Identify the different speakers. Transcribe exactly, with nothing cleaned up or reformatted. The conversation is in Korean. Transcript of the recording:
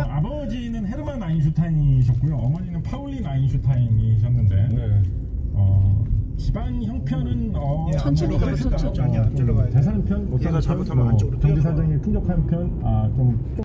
Speaker 1: 아버지는 헤르만 아인슈타인이셨고요. 어머니는 파울린 아인슈타인이셨는데
Speaker 2: 네.
Speaker 1: 어, 집안 형편은 어,
Speaker 3: 예, 천천히 가면 천천히.
Speaker 1: 어, 좀 재산 편, 못
Speaker 3: 얘가
Speaker 1: 사는 편,
Speaker 3: 잘못하면
Speaker 1: 뭐
Speaker 3: 안쪽으로
Speaker 1: 경제
Speaker 3: 뛰어들어가.
Speaker 1: 사정이 풍족한 편, 아, 좀